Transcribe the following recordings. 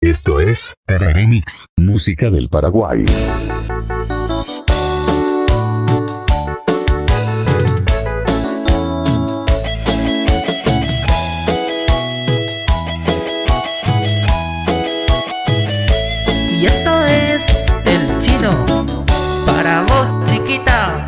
Esto es Terremix, música del Paraguay. Y esto es El Chino, para vos, chiquita.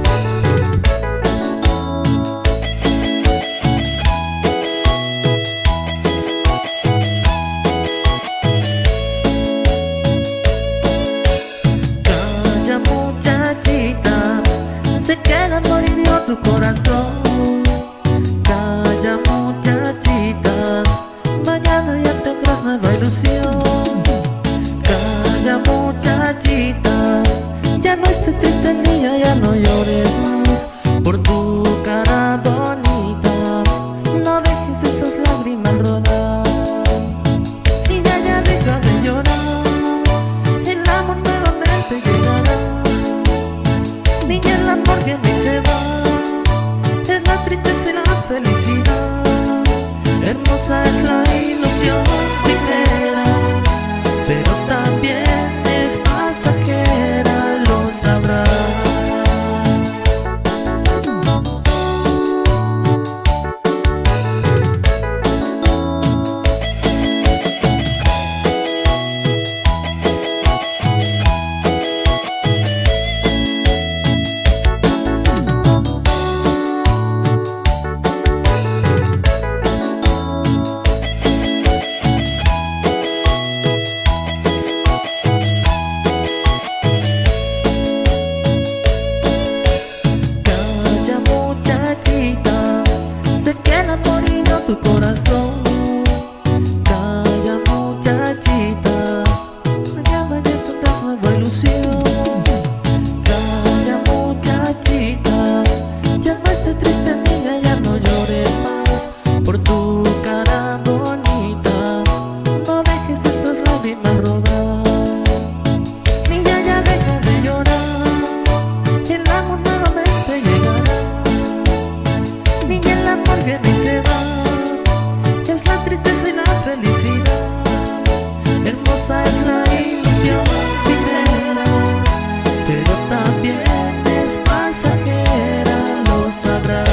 Calla, muchachita, sé que el amor hirió tu corazón. Calla, muchachita, mañana ya tendrás nueva ilusión. Calla, muchachita, ya no estés triste, niña, ya no llores más por tu cara bonita. No dejes esas lágrimas rodar, niña, ya deja de llorar. El amor nuevamente llegará. Niña, el amor viene y se va, es la tristeza y la felicidad. Hermosa es la ilusión primera, pero también es pasajera, lo sabrás. Tu corazón, calla, muchachita, mañana ya tendrás nueva ilusión. Calla, muchachita, ya no estés triste, niña, ya no llores más por tu cara bonita. No dejes esas lágrimas rodar, niña, ya deja de llorar. El amor nuevamente llegará. Niña, el amor viene y se va, es la tristeza y la felicidad. Hermosa es la ilusión primera, pero también es pasajera, lo sabrás.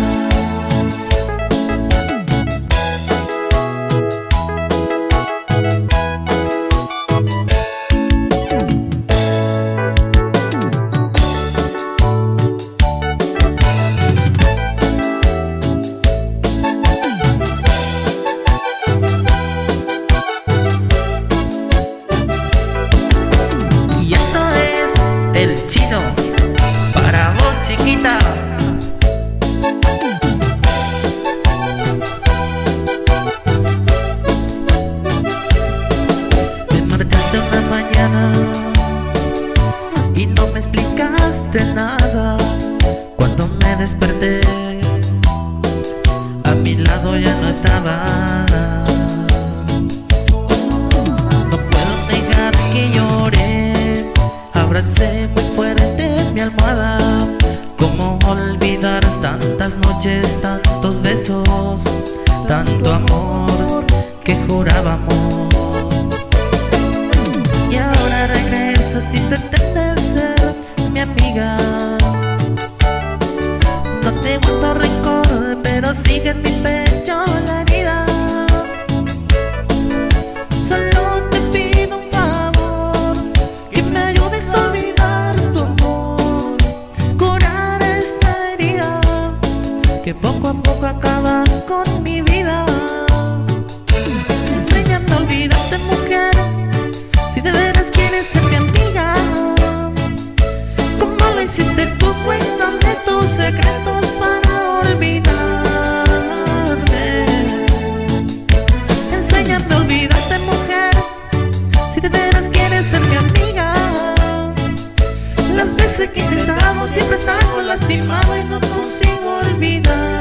El Chino, para vos, chiquita. Me marchaste una mañana y no me explicaste nada. Cuando me desperté, a mi lado ya no estabas. No puedo negar que lloré, abracé muy fuerte mi almohada. ¿Cómo olvidar tantas noches, tantos besos, tanto amor que jurábamos? Y ahora regresas y pretendes ser mi amiga. No te guardo rencor, pero sigue en mi pecho la herida. Solo te pido un favor, que me ayudes a olvidar tu amor, curar esta herida que poco a poco acaba con mi vida. Enséñame a olvidarte, mujer, si de veras quieres ser mi amiga. ¿Cómo lo hiciste tú? Cuéntame tus secretos para olvidarte. Enséñame a olvidarte, mujer, si de veras quieres ser mi amiga. Las veces que intentamos siempre salgo lastimado y no consigo olvidarte.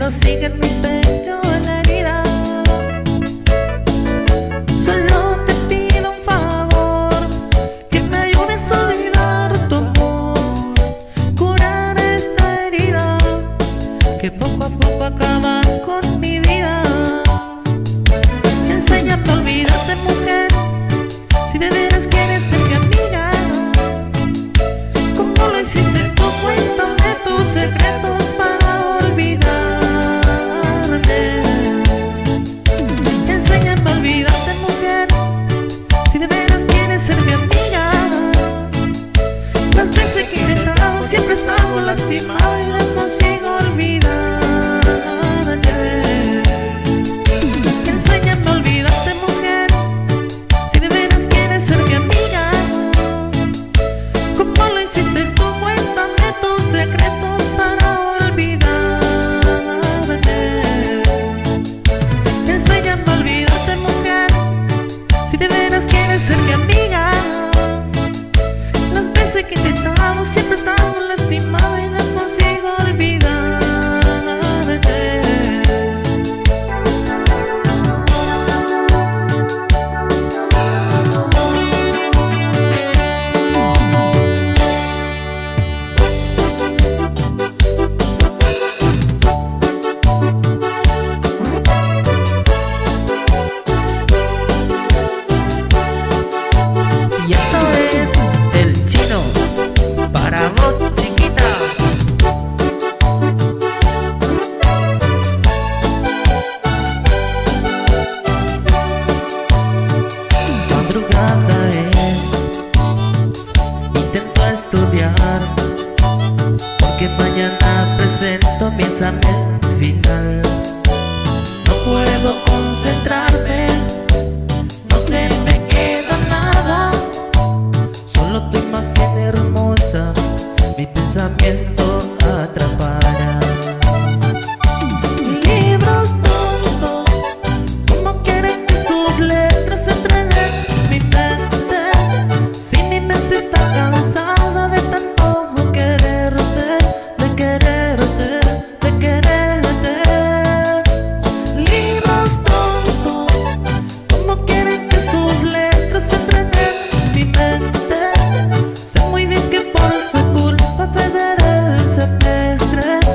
pero sigue en mi pecho la herida. Solo te pido un favor, que me ayudes a olvidar tu amor, curar esta herida que poco a poco acaba con mi vida. Enséñame a olvidarte, mujer, si de veras quieres ser mi amiga. Como lo hiciste tú, cuéntame tus secretos para olvidarme. Enséñame a olvidarte, mujer, si de veras quieres ser mi amiga. Las veces que he intentado siempre he estado lastimada y no consigo olvidarte. Enséñame a olvidarte, mujer, si de veras quieres ser mi amiga. Como lo hiciste tú, cuéntame tus secretos para olvidarte. Enséñame a olvidarte, mujer, si de veras quieres ser mi amiga. Las veces que he intentado siempre he estado lastimada y no consigo olvidarte. Y esto es El Chino, para vos, chiquita. Madrugada es, intento estudiar, porque mañana presento mi examen final. No puedo concentrarme, no se me queda nada, solo tu imagen hermosa mi pensamiento atrapará. Libros tontos, ¿cómo quieren que sus letras entren en mi mente? Si mi mente está cansada de tanto quererte, de quererte, de quererte. Libros tontos, ¿cómo quieren que sus letras entren en mi mente? Sé muy bien que por su culpa perderé el semestre.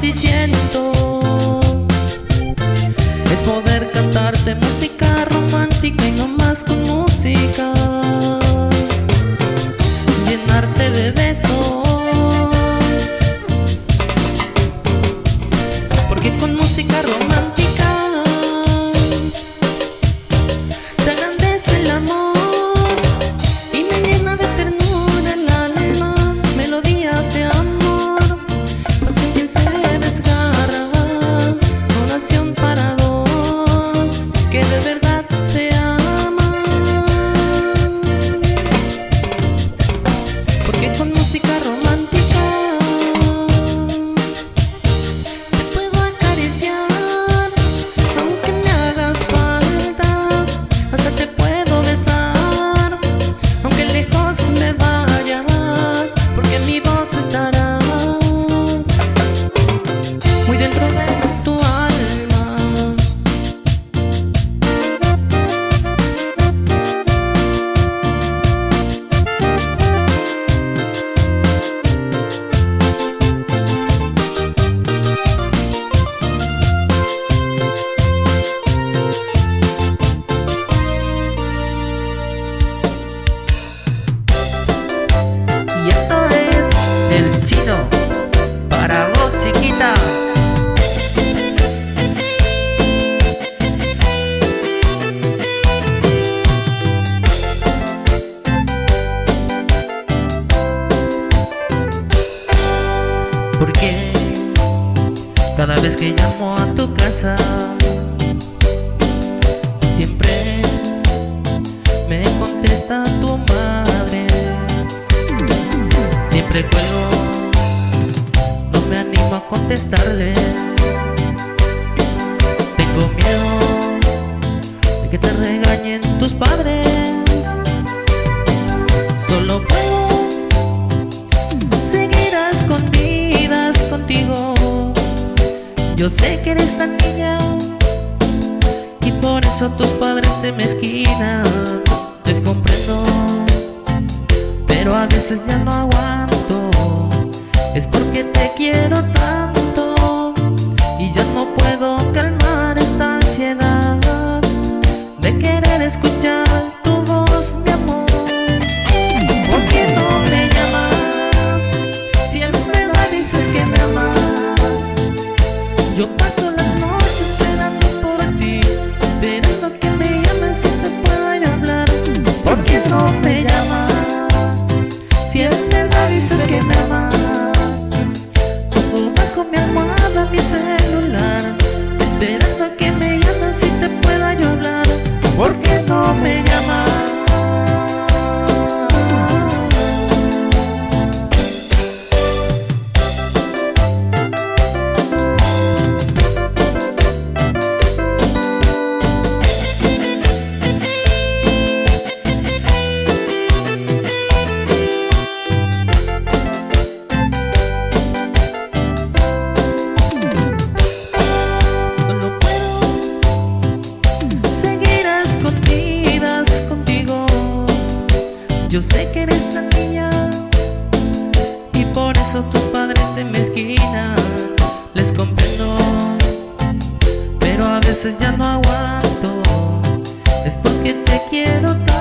ti siento es poder cantarte música romántica y no más con música, llenarte de besos, porque con música romántica se agrandece el amor y me llena de ternura el alma, melodías de amor, pasa quien se desgarra, oración para dos que de verdad se aman, porque con música romántica te puedo acariciar, aunque me hagas falta, hasta te puedo besar, aunque lejos me vayas, porque mi voz estará muy dentro de tu alma. Y esto es El Chino para vos, chiquita. Porque cada vez que llamo a tu casa siempre me contesta tu madre. Siempre cuelgo, no me animo a contestarle. Tengo miedo de que te regañen tus padres. Solo puedo seguir a escondidas contigo. Yo sé que eres tan niña y por eso tus padres te mezquinan. Les comprendo, pero a veces ya no aguanto. Es porque te quiero tanto y ya no puedo calmar esta ansiedad de querer escuchar tu voz, mi amor. ¿Por qué no me llamas? Si en verdad dices que me amas. Yo paso las noches esperando por ti, esperando que me llames y te pueda ir a hablar. ¿Por qué no me llamas? Si en verdad dices que me amas. Pongo bajo mi almohada mi celular, esperando a que me llames y te pueda yo hablar. ¿Por qué no me llamas? Yo sé que eres tan niña y por eso tus padres te mezquinan. Les comprendo, pero a veces ya no aguanto. Es porque te quiero tanto.